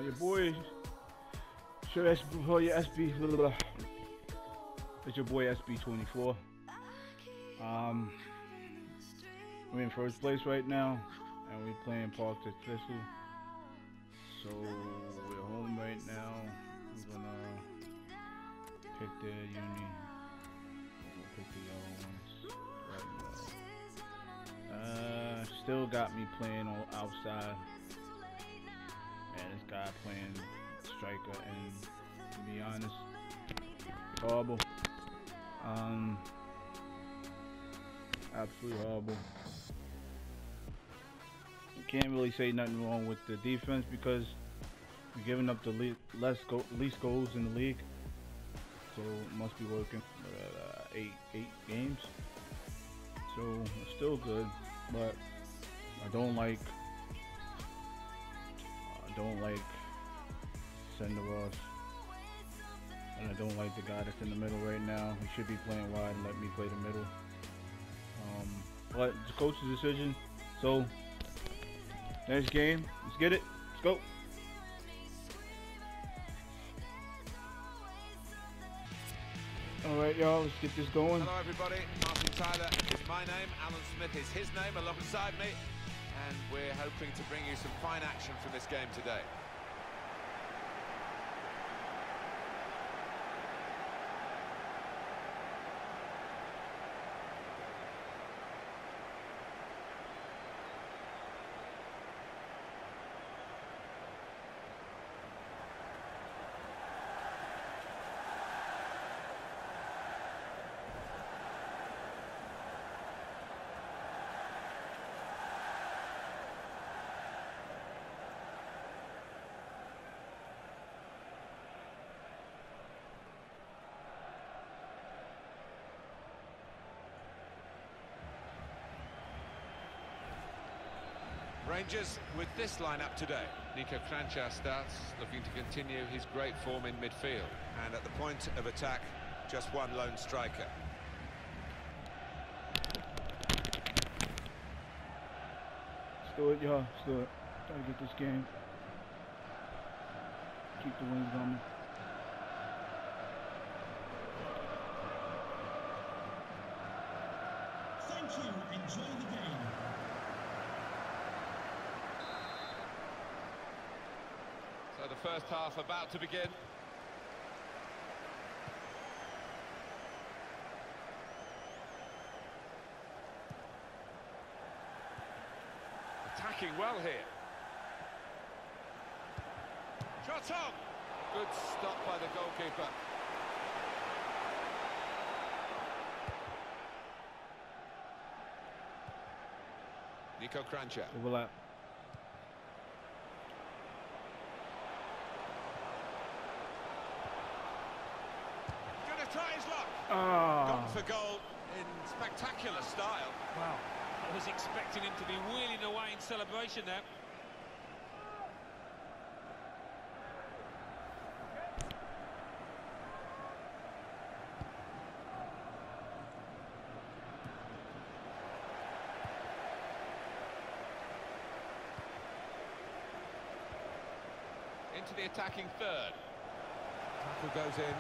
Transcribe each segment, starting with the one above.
Your boy, your SB, blah, blah, blah. It's your boy SB24. We're in first place right now, and we're playing Park Thistle. So we're home right now. We're gonna pick the uni. We're gonna pick the yellow ones right now. Still got me playing on outside. And this guy playing striker, and to be honest, horrible. Absolutely horrible. You can't really say nothing wrong with the defense because we're giving up the least goals in the league, so it must be working. 8 games, so it's still good, but I don't like Senderos, and I don't like the guy that's in the middle right now. He should be playing wide and let me play the middle. But it's the coach's decision. So next game, let's get it. Let's go. All right, y'all, let's get this going. Hello, everybody. Martin Tyler is my name. Alan Smith is his name alongside me. And we're hoping to bring you some fine action from this game today. Rangers with this lineup today. Niko Kranjčar starts, looking to continue his great form in midfield. And at the point of attack, just one lone striker. Let's do it, y'all. Let's do it. Gotta get this game. Keep the wings on me. Thank you. Enjoy the game. So the first half about to begin. Attacking well here. Shot on! Good stop by the goalkeeper. Niko Kranjčar. Overlap. Try his luck. Gone for goal in spectacular style. Wow, I was expecting him to be wheeling away in celebration there. Into the attacking third. Tackle goes in.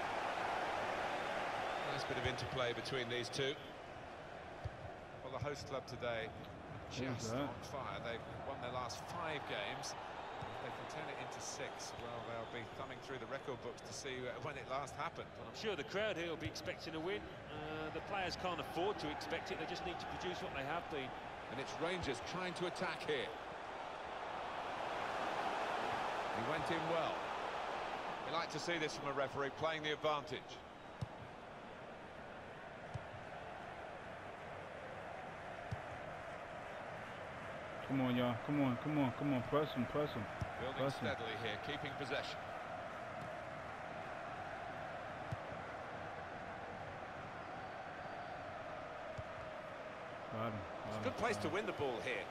Nice bit of interplay between these two. Well, the host club today just on fire. They've won their last 5 games. If they can turn it into 6, well, they'll be thumbing through the record books to see when it last happened. Well, I'm sure the crowd here will be expecting a win. The players can't afford to expect it. They just need to produce what they have been. And it's Rangers trying to attack here. He went in well. We like to see this from a referee, playing the advantage. Come on, y'all. Come on, come on, come on. Press him, press him. Building steadily here, keeping possession. It's a good place to win the ball here.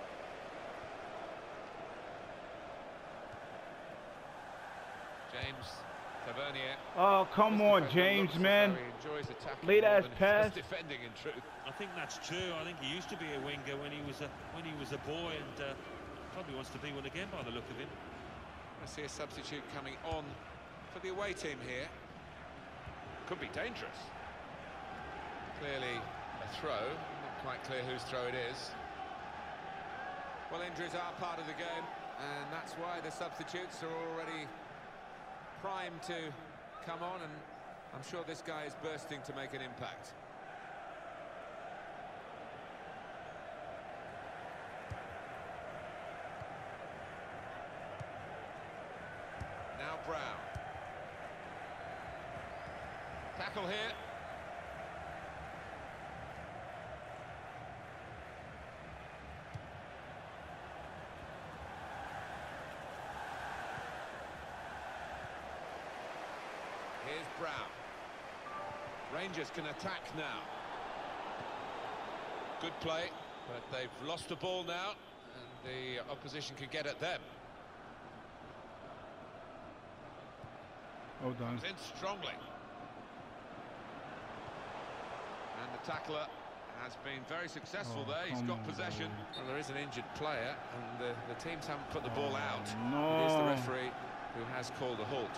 James Tavernier. Oh, come on, James, man. Late ass pass. Defending in truth. I think that's true. I think he used to be a winger when he was a boy, and probably wants to be one again by the look of him. I see a substitute coming on for the away team here. Could be dangerous. Clearly a throw, not quite clear whose throw it is. Well, injuries are part of the game, and that's why the substitutes are already primed to come on, and I'm sure this guy is bursting to make an impact. Now Brown. Tackle here. Here's Brown. Rangers can attack now. Good play, but they've lost the ball now, and the opposition can get at them. Well done. Comes in strongly. And the tackler has been very successful there. He's got possession. Well, there is an injured player, and the teams haven't put the ball out. No. It is the referee who has called a halt.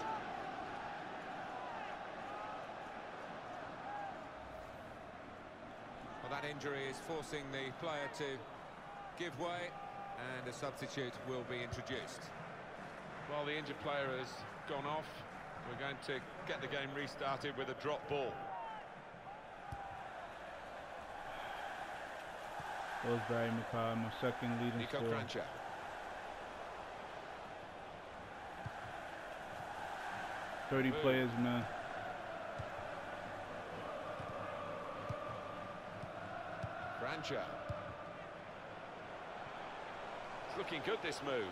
Well, that injury is forcing the player to give way, and a substitute will be introduced. Well, the injured player has gone off. We're going to get the game restarted with a drop ball. That was Barry McCall, my second leading Nico scorer. Kranjčar. Thirty players, man. Kranjčar. It's looking good, this move.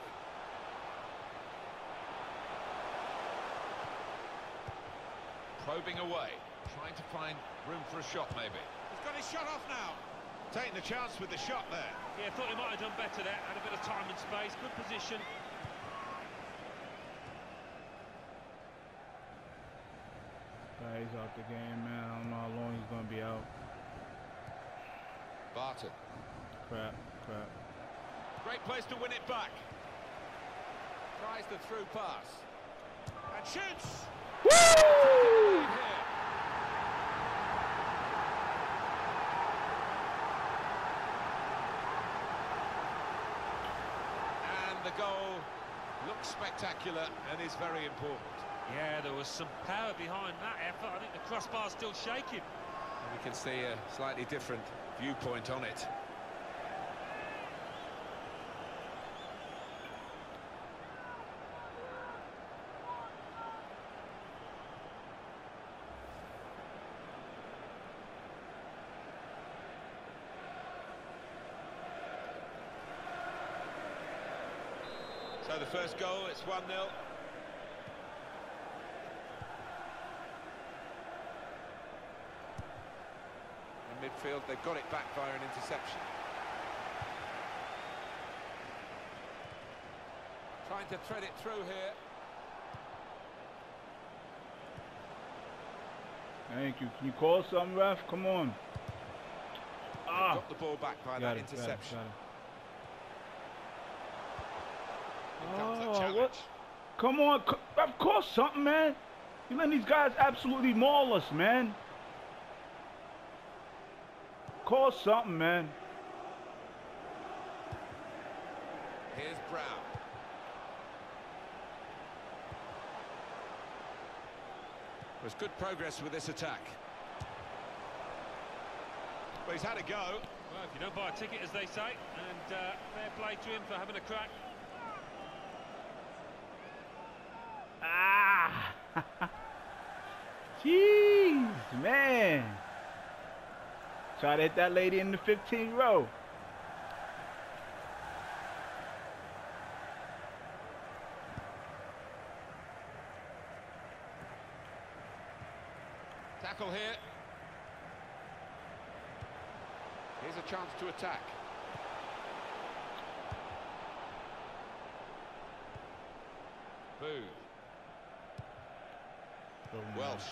Probing away, trying to find room for a shot, maybe. He's got his shot off now. Taking the chance with the shot there. Yeah, thought he might have done better there. Had a bit of time and space, good position. He's out the game, man. I don't know how long he's gonna be out. Barton. Crap. Great place to win it back. Tries the through pass. And shoots! Woo! And the goal looks spectacular and is very important. Yeah, there was some power behind that effort. I think the crossbar's still shaking. And we can see a slightly different viewpoint on it. So the first goal, it's 1-0. In midfield, they've got it back via an interception. Trying to thread it through here. Thank you. Can you call something, ref? Come on. They've got the ball back by that interception. Here comes the challenge. What? Come on, of course, something, man. You letting these guys absolutely maul us, man. Call something, man. Here's Brown. There's good progress with this attack. But he's had a go. Well, if you don't buy a ticket, as they say, and fair play to him for having a crack. Ah! Jeez, man. Try to hit that lady in the 15th row. Tackle here. Here's a chance to attack. Booth. Welsh.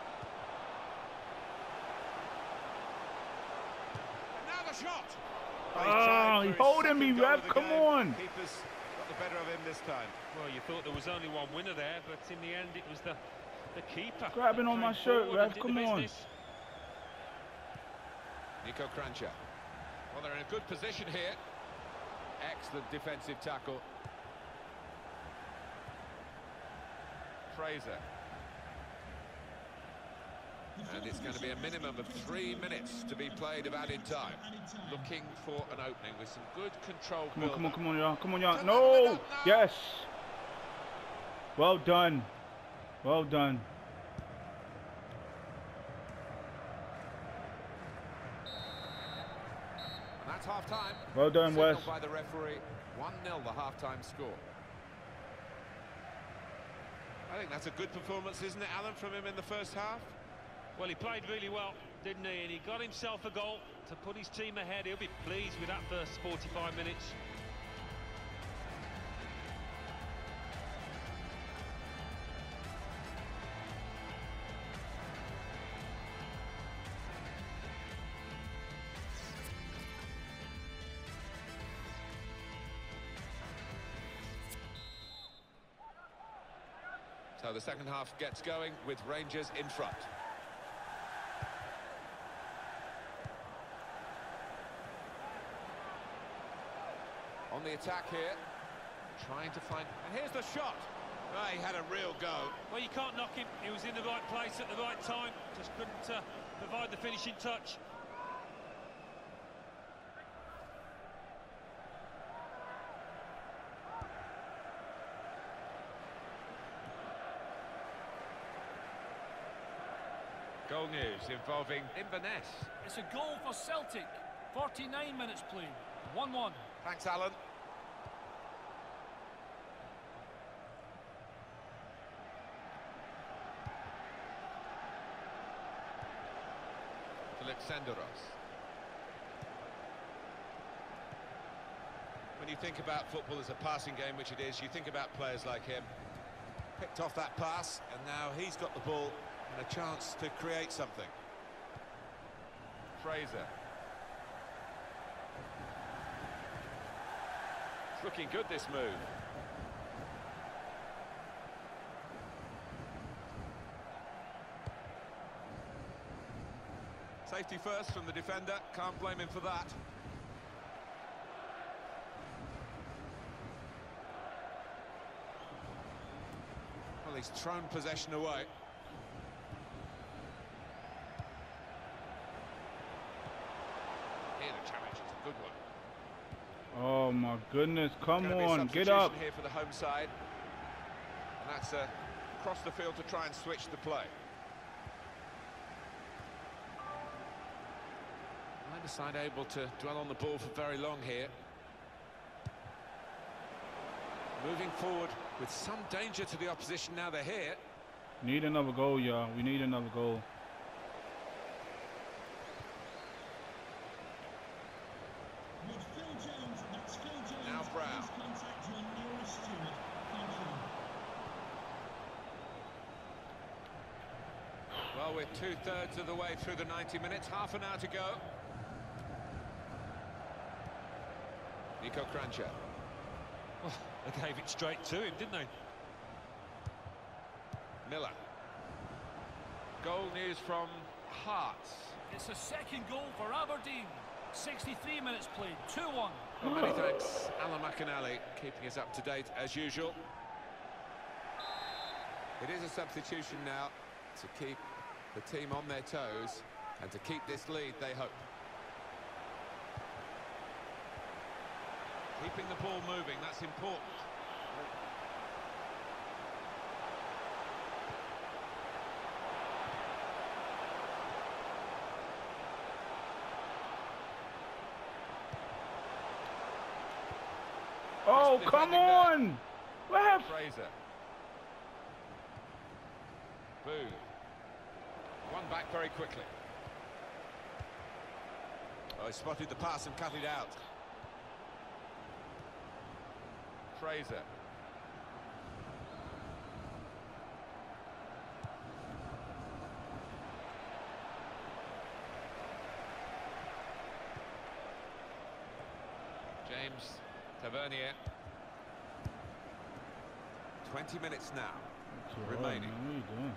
And now the shot. Oh, he's holding me, ref. Come on. Keeper's got the better of him this time. Well, you thought there was only one winner there, but in the end it was the keeper. Grabbing on my shirt, ref. Come on. Niko Kranjčar. Well, they're in a good position here. Excellent defensive tackle. Fraser. And it's going to be a minimum of 3 minutes to be played of added time. Looking for an opening with some good control. Come on, y'all. Come on, y'all. No! Yes! Well done. Well done. And that's half-time. Well done, Wes. By the referee, 1-0 the half-time score. I think that's a good performance, isn't it, Alan, from him in the first half? Well, he played really well, didn't he? And he got himself a goal to put his team ahead. He'll be pleased with that first 45 minutes. So the second half gets going with Rangers in front. On the attack here, trying to find... And here's the shot. Oh, he had a real go. Well, you can't knock him. He was in the right place at the right time. Just couldn't provide the finishing touch. Goal news involving Inverness. It's a goal for Celtic. 49 minutes played. 1-1. Thanks, Alan. Alexandros. When you think about football as a passing game, which it is, you think about players like him. Picked off that pass, and now he's got the ball and a chance to create something. Fraser. It's looking good, this move. Safety first from the defender, can't blame him for that. Well, he's thrown possession away. Here the challenge is a good one. Oh my goodness, come on, get up. Here for the home side. And that's across the field to try and switch the play. Neither side able to dwell on the ball for very long here. Moving forward with some danger to the opposition now they're here. Need another goal, y'all. We need another goal. Now Brown. Well, we're 2/3 of the way through the 90 minutes, half an hour to go. Niko Kranjčar. Well, they gave it straight to him, didn't they? Miller. Goal news from Hearts. It's a second goal for Aberdeen. 63 minutes played. 2-1. Well, many thanks, Alan McInally, keeping us up to date as usual. It is a substitution now to keep the team on their toes and to keep this lead, they hope. Keeping the ball moving, that's important. Oh, come on! Ref! Fraser. Booth. One back very quickly. Oh, he spotted the pass and cut it out. Fraser. James Tavernier. 20 minutes now remaining. What are you doing?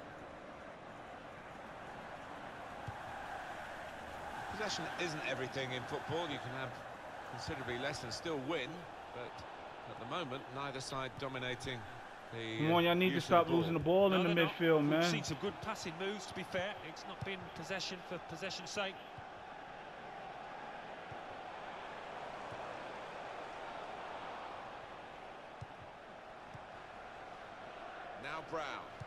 Possession isn't everything in football. You can have considerably less and still win, but at the moment, neither side dominating the. Come on, y'all need to stop losing the ball in the midfield, man. We've seen some good passing moves, to be fair. It's not been possession for possession's sake. Now Brown.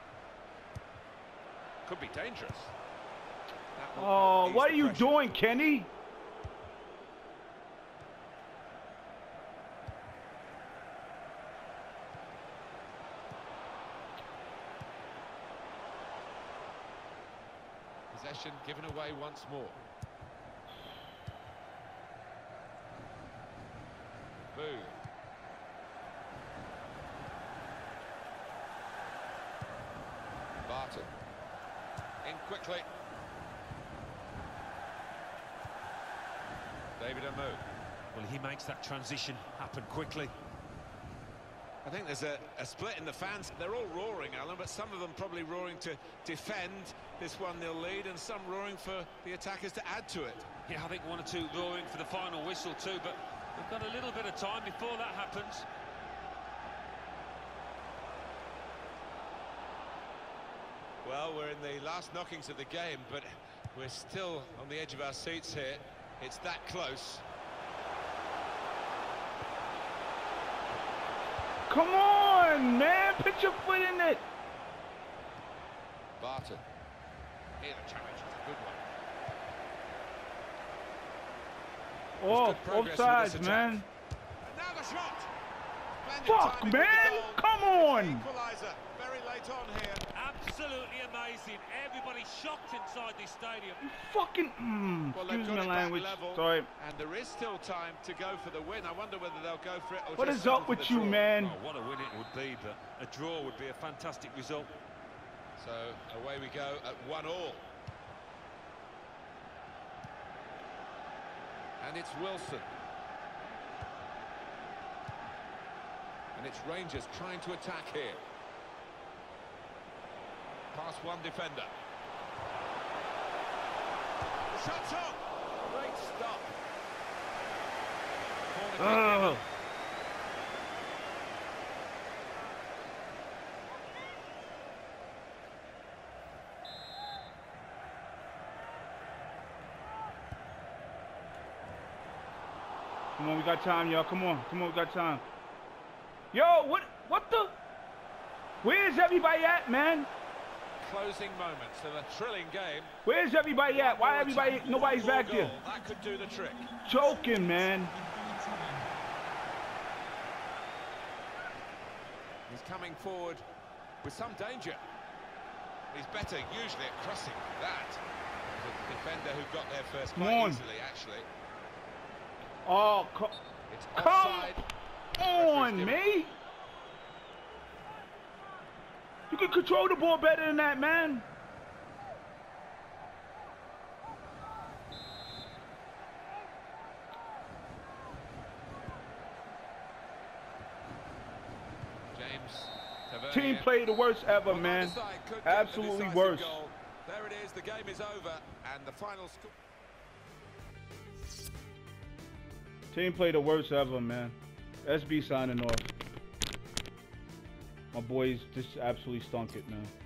Could be dangerous. Oh, what are you doing, Kenny? Possession given away once more. Boo. Barton. In quickly. David Amu. Well, he makes that transition happen quickly. I think there's a split in the fans. They're all roaring, Alan, but some of them probably roaring to defend this 1-0 lead, and some roaring for the attackers to add to it. Yeah, I think one or two roaring for the final whistle too, but we've got a little bit of time before that happens. Well, we're in the last knockings of the game, but we're still on the edge of our seats here. It's that close. Come on, man. Put your foot in it. Barton. Here, the challenge is a good one. Oh, offsides, man. And now the shot. Splendid Fuck, timing with man. the goal. Come on. Equaliser. Very late on here. Absolutely amazing. Everybody shocked inside this stadium. You fucking. Well, they've Excuse got me, it back language. level, Sorry. and there is still time to go for the win. I wonder whether they'll go for it or What just is up settle for with the you, draw. man? Oh, what a win it would be, but a draw would be a fantastic result. So away we go at 1-1. And it's Wilson. And it's Rangers trying to attack here. Past one defender. The shot's on! Great stop. Corner kick. Come on, we got time, y'all. Come on, we got time. Yo, what the? Where's everybody at, man? Closing moments of a thrilling game. Where's everybody at? Why nobody's back Goal. here? That could do the trick. Joking, man. He's coming forward with some danger. He's better usually at crossing that. The defender who got there first quite easily, actually. Oh, It's come offside. on, me. You can control the ball better than that, man. James Tavernier. Team played the worst ever, On man. either side could get the Absolutely decisive worst. goal. There it is, the game is over, and the final score. Team played the worst ever, man. SB signing off. My boys just absolutely stunk it, man.